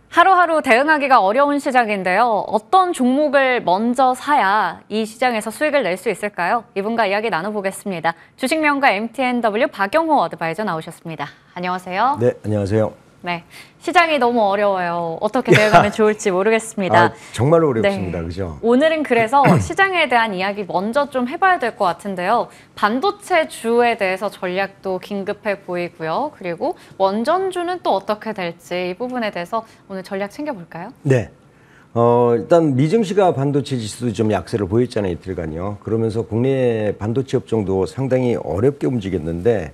하루하루 대응하기가 어려운 시장인데요. 어떤 종목을 먼저 사야 이 시장에서 수익을 낼 수 있을까요? 이분과 이야기 나눠보겠습니다. 주식명가 MTNW 박영호 어드바이저 나오셨습니다. 안녕하세요. 네, 안녕하세요. 네, 시장이 너무 어려워요. 어떻게 대응하면 좋을지 모르겠습니다. 정말 어렵습니다. 네. 그죠? 오늘은 그래서 시장에 대한 이야기 먼저 좀 해봐야 될 것 같은데요. 반도체 주에 대해서 전략도 긴급해 보이고요. 그리고 원전주는 또 어떻게 될지 이 부분에 대해서 오늘 전략 챙겨볼까요? 네. 일단 미증시가 반도체 지수도 좀 약세를 보였잖아요, 이틀간요. 그러면서 국내 반도체 업종도 상당히 어렵게 움직였는데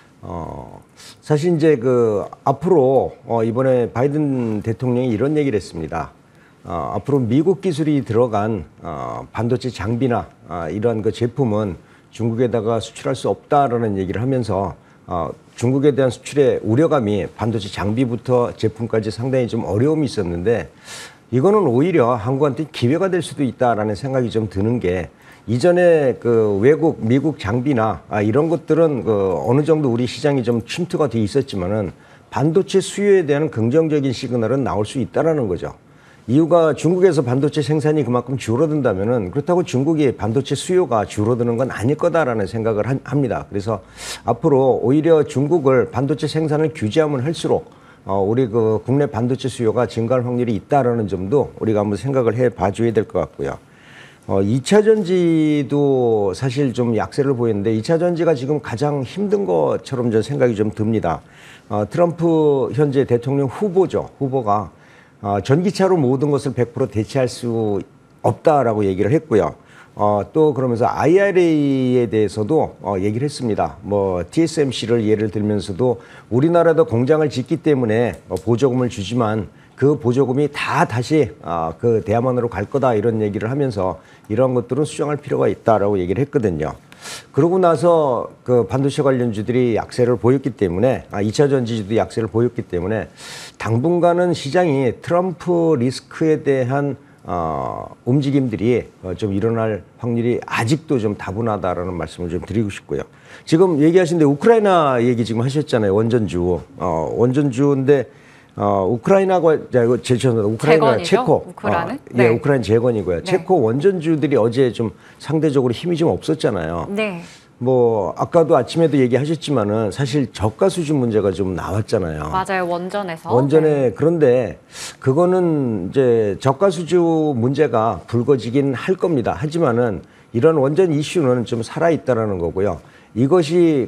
사실 이제 앞으로 이번에 바이든 대통령이 이런 얘기를 했습니다. 앞으로 미국 기술이 들어간 반도체 장비나 이러한 제품은 중국에다가 수출할 수 없다라는 얘기를 하면서 중국에 대한 수출의 우려감이 반도체 장비부터 제품까지 상당히 좀 어려움이 있었는데 이거는 오히려 한국한테 기회가 될 수도 있다라는 생각이 좀 드는 게 이전에 외국, 미국 장비나 이런 것들은 어느 정도 우리 시장이 좀 침투가 돼 있었지만은 반도체 수요에 대한 긍정적인 시그널은 나올 수 있다라는 거죠. 이유가 중국에서 반도체 생산이 그만큼 줄어든다면은 그렇다고 중국이 반도체 수요가 줄어드는 건 아닐 거다라는 생각을 합니다. 그래서 앞으로 오히려 중국을 반도체 생산을 규제하면 할수록 우리 국내 반도체 수요가 증가할 확률이 있다라는 점도 우리가 한번 생각을 해 봐줘야 될 것 같고요. 2차 전지도 사실 좀 약세를 보이는데 2차 전지가 지금 가장 힘든 것처럼 저 생각이 좀 듭니다. 트럼프 현재 대통령 후보가 전기차로 모든 것을 100% 대체할 수 없다라고 얘기를 했고요. 또 그러면서 IRA에 대해서도 얘기를 했습니다. TSMC를 예를 들면서도 우리나라도 공장을 짓기 때문에 보조금을 주지만 그 보조금이 다시 대야만으로 갈 거다 이런 얘기를 하면서 이런 것들은 수정할 필요가 있다라고 얘기를 했거든요. 그러고 나서 반도체 관련주들이 약세를 보였기 때문에 2차 전지주도 약세를 보였기 때문에 당분간은 시장이 트럼프 리스크에 대한 움직임들이 좀 일어날 확률이 아직도 좀 다분하다라는 말씀을 좀 드리고 싶고요. 지금 얘기하신데 우크라이나 얘기 지금 하셨잖아요. 원전주인데 우크라이나가 우크라이나 체코 우크라이나? 네. 우크라이나 재건이고요. 네. 체코 원전주들이 어제 좀 상대적으로 힘이 좀 없었잖아요. 네. 아까도 아침에도 얘기하셨지만은 사실 저가 수준 문제가 좀 나왔잖아요. 맞아요. 원전에서. 네. 그런데 그거는 이제 저가 수주 문제가 불거지긴 할 겁니다. 하지만은 이런 원전 이슈는 좀 살아있다라는 거고요. 이것이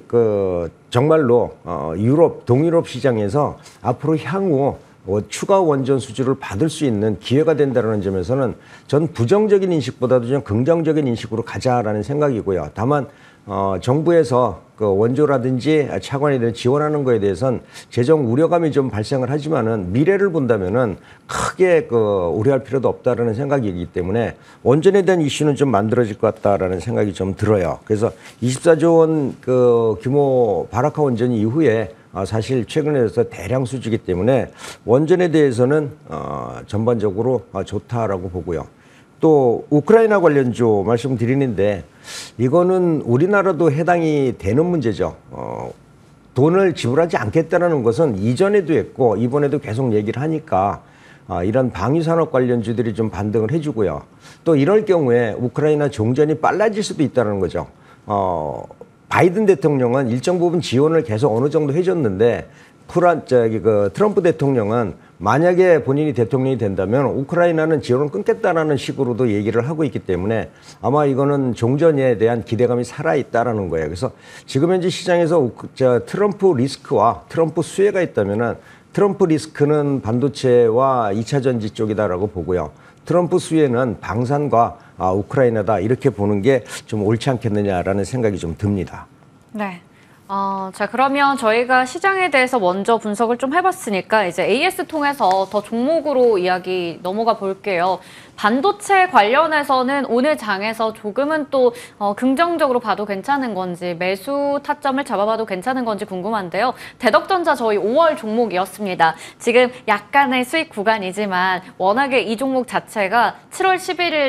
정말로 동유럽 시장에서 앞으로 향후 추가 원전 수주를 받을 수 있는 기회가 된다는 점에서는 전 부정적인 인식보다도 좀 긍정적인 인식으로 가자라는 생각이고요. 다만 정부에서 원조라든지 차관이든 지원하는 거에 대해서는 재정 우려감이 좀 발생을 하지만은 미래를 본다면은 크게 우려할 필요도 없다라는 생각이기 때문에 원전에 대한 이슈는 좀 만들어질 것 같다라는 생각이 좀 들어요. 그래서 24조 원 규모 바라카 원전 이후에 사실 최근에서 대량 수주기 때문에 원전에 대해서는 전반적으로 좋다라고 보고요. 또 우크라이나 관련주 말씀드리는데 이거는 우리나라도 해당이 되는 문제죠. 돈을 지불하지 않겠다는 것은 이전에도 했고 이번에도 계속 얘기를 하니까 이런 방위산업 관련주들이 좀 반등을 해주고요. 또 이럴 경우에 우크라이나 종전이 빨라질 수도 있다는 거죠. 바이든 대통령은 일정 부분 지원을 계속 어느 정도 해줬는데 트럼프 대통령은 만약에 본인이 대통령이 된다면 우크라이나는 지원을 끊겠다라는 식으로도 얘기를 하고 있기 때문에 아마 이거는 종전에 대한 기대감이 살아있다라는 거예요. 그래서 지금 현재 시장에서 트럼프 리스크와 트럼프 수혜가 있다면은 트럼프 리스크는 반도체와 2차 전지 쪽이다라고 보고요. 트럼프 수혜는 방산과 우크라이나다 이렇게 보는 게 좀 옳지 않겠느냐라는 생각이 좀 듭니다. 네. 자, 그러면 저희가 시장에 대해서 먼저 분석을 좀 해봤으니까 이제 AS 통해서 더 종목으로 이야기 넘어가 볼게요. 반도체 관련해서는 오늘 장에서 조금은 또 긍정적으로 봐도 괜찮은 건지 매수 타점을 잡아봐도 괜찮은 건지 궁금한데요. 대덕전자 저희 5월 종목이었습니다. 지금 약간의 수익 구간이지만 워낙에 이 종목 자체가 7월 11일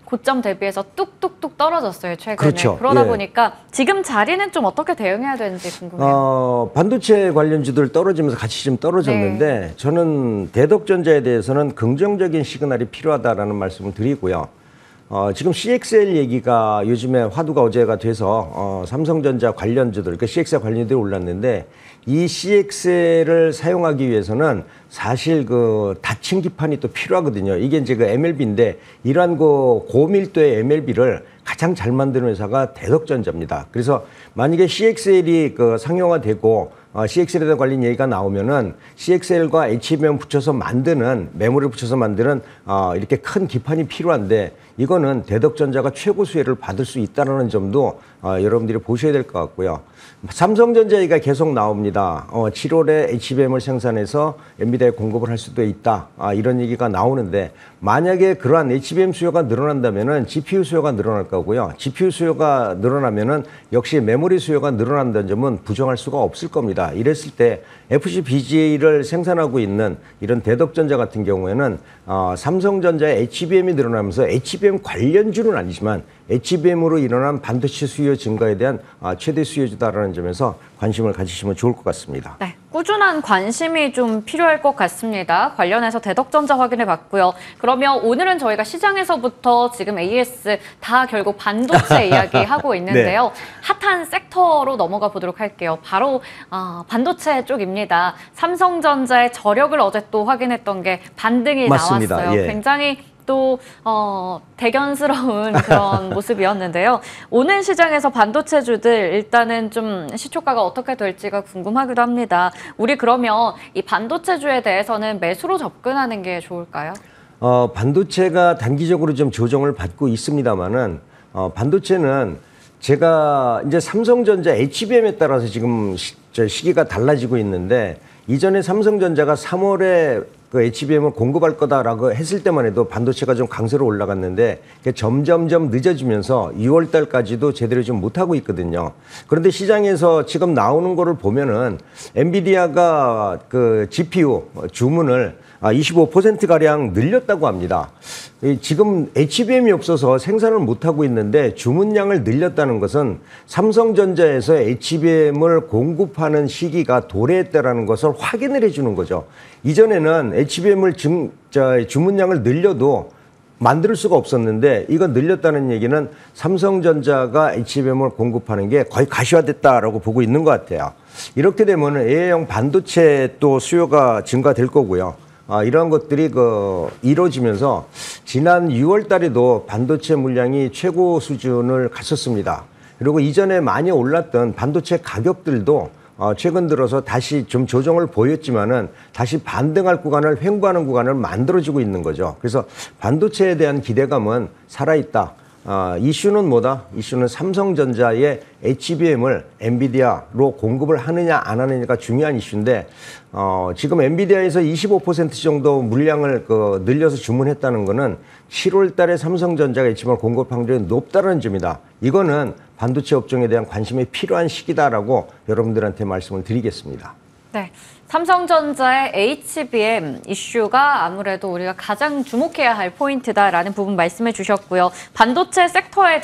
고점 대비해서 뚝뚝뚝 떨어졌어요, 최근에. 그렇죠. 그러다 예. 보니까 지금 자리는 좀 어떻게 대응해야 되는지 궁금해요. 반도체 관련주들 떨어지면서 같이 좀 떨어졌는데 저는 대덕전자에 대해서는 긍정적인 시그널이 필요하다라는 말씀을 드리고요. 지금 CXL 얘기가 요즘에 화두가 어제가 돼서 삼성전자 관련주들, 그러니까 CXL 관련주들이 올랐는데 이 CXL을 사용하기 위해서는 사실 그 닫힌 기판이 또 필요하거든요. 이게 이제 그 MLB인데 이러한 그 고밀도의 MLB를 가장 잘 만드는 회사가 대덕전자입니다. 그래서 만약에 CXL이 그 상용화되고 CXL에 대한 관련 얘기가 나오면은 CXL과 HBM 붙여서 만드는 메모리를 붙여서 만드는 이렇게 큰 기판이 필요한데 이거는 대덕전자가 최고 수혜를 받을 수 있다는 점도 여러분들이 보셔야 될 것 같고요. 삼성전자 얘기가 계속 나옵니다. 7월에 HBM을 생산해서 엔비디아에 공급을 할 수도 있다. 이런 얘기가 나오는데 만약에 그러한 HBM 수요가 늘어난다면은 GPU 수요가 늘어날 거고요. GPU 수요가 늘어나면은 역시 메모리 수요가 늘어난다는 점은 부정할 수가 없을 겁니다. 이랬을 때 FPGA를 생산하고 있는 이런 대덕전자 같은 경우에는 삼성전자의 HBM이 늘어나면서 HBM 관련주는 아니지만 HBM으로 일어난 반도체 수요 증가에 대한 최대 수요주다라는 점에서 관심을 가지시면 좋을 것 같습니다. 네, 꾸준한 관심이 좀 필요할 것 같습니다. 관련해서 대덕전자 확인해 봤고요. 그러면 오늘은 저희가 시장에서부터 지금 AS 다 결국 반도체 이야기하고 있는데요. 네. 핫한 섹터로 넘어가 보도록 할게요. 바로 반도체 쪽입니다. 삼성전자의 저력을 어제 또 확인했던 게 반등이 맞습니다. 나왔어요. 예. 굉장히 또 대견스러운 그런 모습이었는데요. 오늘 시장에서 반도체주들 일단은 좀 시초가가 어떻게 될지가 궁금하기도 합니다. 우리 그러면 이 반도체주에 대해서는 매수로 접근하는 게 좋을까요? 반도체가 단기적으로 좀 조정을 받고 있습니다만은 반도체는 제가 이제 삼성전자 HBM에 따라서 지금 시기가 달라지고 있는데 이전에 삼성전자가 3월에 그 HBM을 공급할 거다라고 했을 때만 해도 반도체가 좀 강세로 올라갔는데 점점점 늦어지면서 6월 달까지도 제대로 좀 못하고 있거든요. 그런데 시장에서 지금 나오는 거를 보면은 엔비디아가 그 GPU 주문을 25%가량 늘렸다고 합니다. 지금 HBM이 없어서 생산을 못하고 있는데 주문량을 늘렸다는 것은 삼성전자에서 HBM을 공급하는 시기가 도래했다는 것을 확인을 해주는 거죠. 이전에는 HBM을 주문량을 늘려도 만들 수가 없었는데 이거 늘렸다는 얘기는 삼성전자가 HBM을 공급하는 게 거의 가시화됐다라고 보고 있는 것 같아요. 이렇게 되면 AI용 반도체 또 수요가 증가될 거고요. 이러한 것들이 이루어지면서 지난 6월 달에도 반도체 물량이 최고 수준을 갔었습니다. 그리고 이전에 많이 올랐던 반도체 가격들도 최근 들어서 다시 좀 조정을 보였지만은 다시 반등할 구간을 횡보하는 구간을 만들어지고 있는 거죠. 그래서 반도체에 대한 기대감은 살아있다. 이슈는 뭐다? 이슈는 삼성전자의 HBM을 엔비디아로 공급을 하느냐 안 하느냐가 중요한 이슈인데 지금 엔비디아에서 25% 정도 물량을 늘려서 주문했다는 거는 7월 달에 삼성전자가 HBM을 공급 확률이 높다는 점이다. 이거는 반도체 업종에 대한 관심이 필요한 시기다라고 여러분들한테 말씀을 드리겠습니다. 네. 삼성전자의 HBM 이슈가 아무래도 우리가 가장 주목해야 할 포인트다라는 부분 말씀해 주셨고요. 반도체 섹터에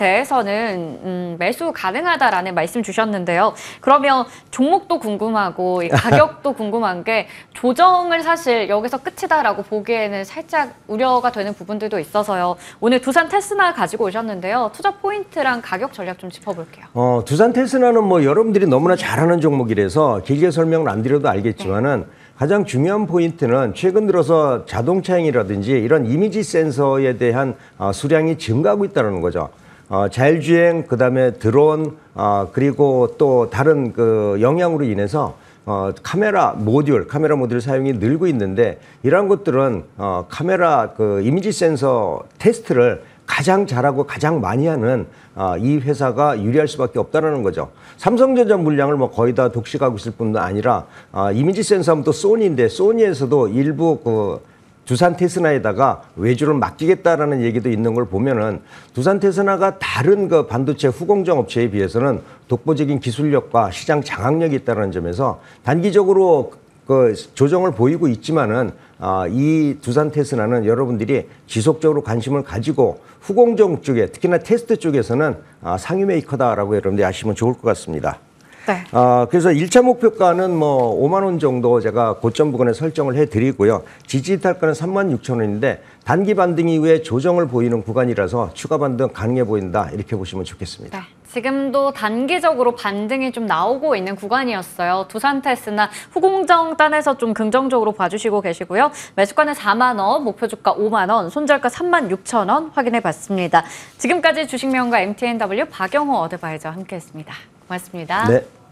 대해서는 매수 가능하다라는 말씀 주셨는데요. 그러면 종목도 궁금하고 이 가격도 궁금한 게 조정을 사실 여기서 끝이다라고 보기에는 살짝 우려가 되는 부분들도 있어서요. 오늘 두산 테스나 가지고 오셨는데요. 투자 포인트랑 가격 전략 좀 짚어볼게요. 두산 테스나는 뭐 여러분들이 너무나 잘 아는 종목이라서 길게 설명을 안 드려도 알겠지만 는 가장 중요한 포인트는 최근 들어서 자동차행이라든지 이런 이미지 센서에 대한 수량이 증가하고 있다는 거죠. 자율주행, 그다음에 드론, 그리고 또 다른 영향으로 인해서 카메라 모듈 사용이 늘고 있는데 이러한 것들은 카메라 이미지 센서 테스트를 가장 잘하고 가장 많이 하는 이 회사가 유리할 수밖에 없다는 거죠. 삼성전자 물량을 뭐 거의 다 독식하고 있을 뿐만 아니라 이미지 센서 하면 또 소니인데 소니에서도 일부 두산 테스나에다가 외주를 맡기겠다라는 얘기도 있는 걸 보면은 두산 테스나가 다른 반도체 후공정 업체에 비해서는 독보적인 기술력과 시장 장악력이 있다는 점에서 단기적으로 그 조정을 보이고 있지만은 이 두산 테스라는 여러분들이 지속적으로 관심을 가지고 후공정 쪽에 특히나 테스트 쪽에서는 상위 메이커다라고 여러분들이 아시면 좋을 것 같습니다. 네. 그래서 1차 목표가는 뭐 5만 원 정도 제가 고점 부근에 설정을 해드리고요. 지지 이탈가는 36,000원인데 단기 반등 이후에 조정을 보이는 구간이라서 추가 반등 가능해 보인다 이렇게 보시면 좋겠습니다. 네. 지금도 단기적으로 반등이 좀 나오고 있는 구간이었어요. 두산테스나 후공정 단에서 좀 긍정적으로 봐주시고 계시고요. 매수가는 4만 원, 목표 주가 5만 원, 손절가 36,000원 확인해 봤습니다. 지금까지 주식명가 MTNW 박영호 어드바이저와 함께했습니다. 고맙습니다. 네.